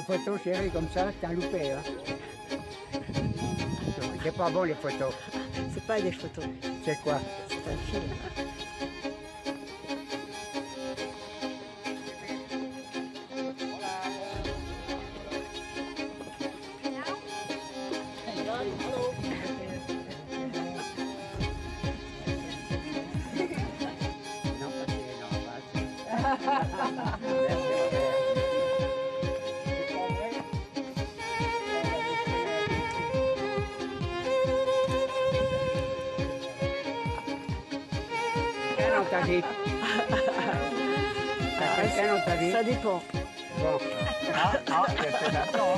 photos, chérie, comme ça, c'est un loupé. Hein. C'est pas bon les photos. C'est pas des photos. C'est quoi? C'est un film. Quelqu'un dans ta vie? Quelqu'un dans ta vie? Ça dépend. Bon. C'est maintenant.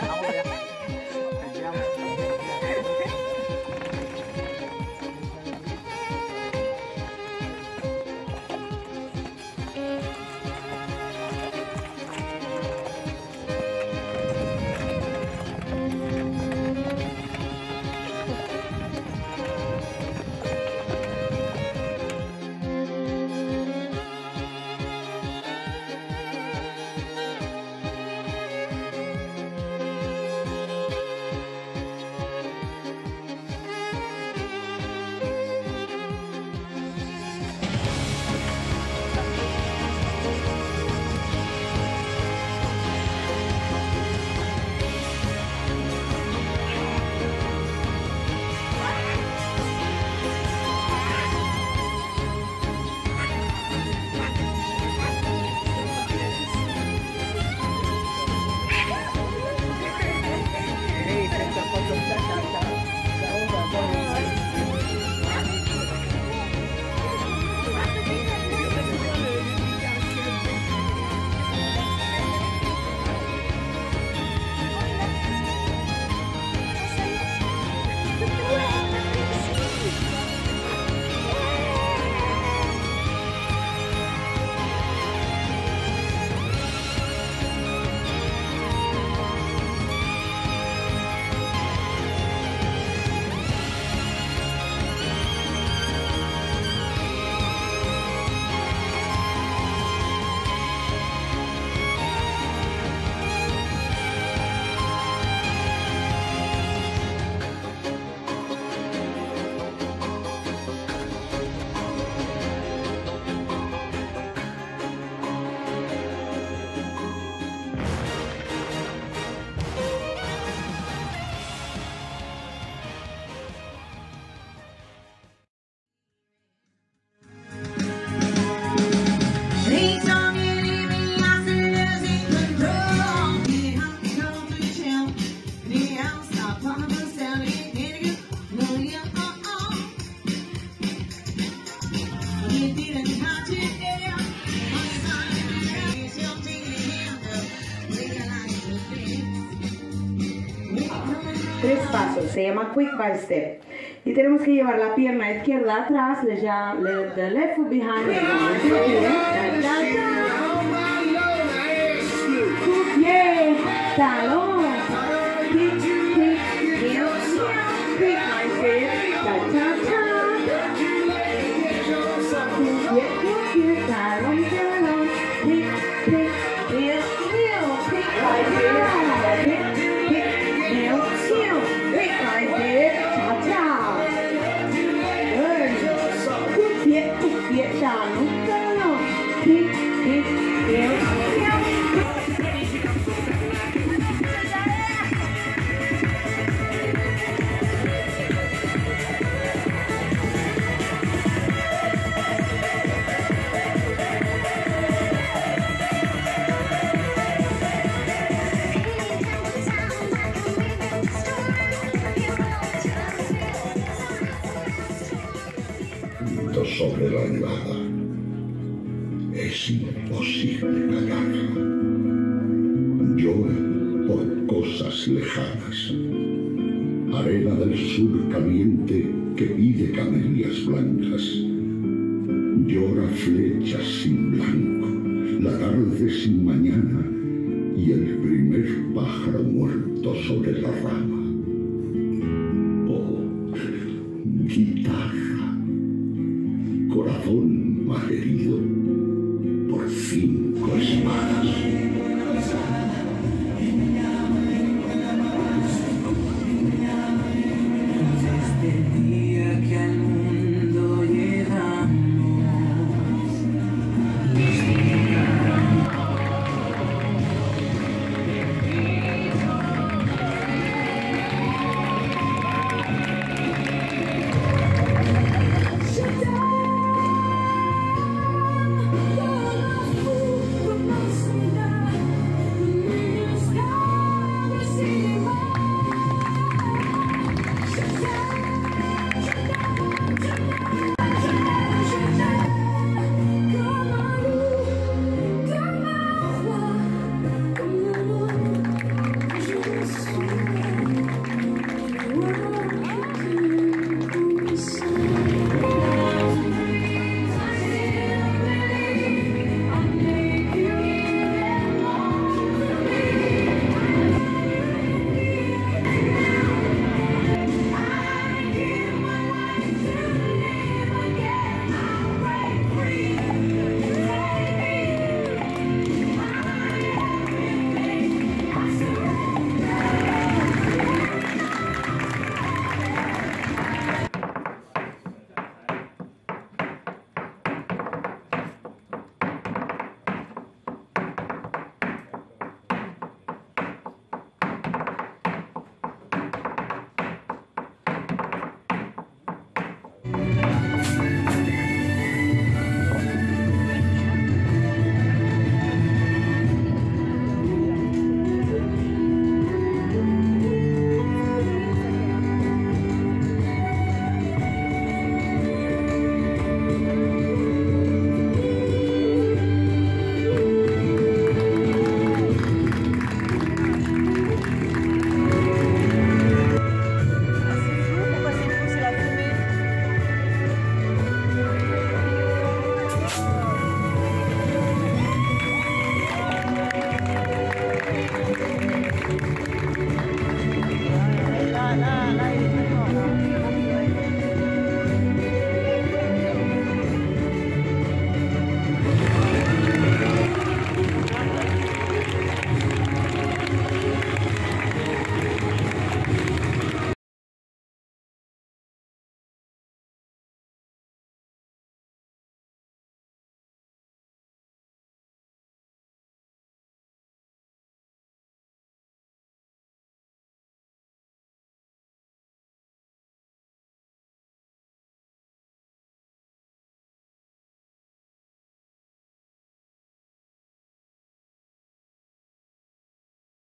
Tres pasos, se llama Quick by Step. Y tenemos que llevar la pierna izquierda atrás, the left foot behind the pie, talón, kick, kick, heel, quick by step, cha-cha-cha. Pie, talón, talón, kick, kick, heel, heel, quick by step, kick, kick, heel, heel, quick by step, cha-cha. Pie, talón, talón, kick, kick, heel, heel. Sobre la nevada. Es imposible callar. Llora por cosas lejanas. Arena del sur caliente que pide camelias blancas. Llora flechas sin blanco, la tarde sin mañana y el primer pájaro muerto sobre la rama. Oh, guitarra. Corazón malherido por 5 espadas.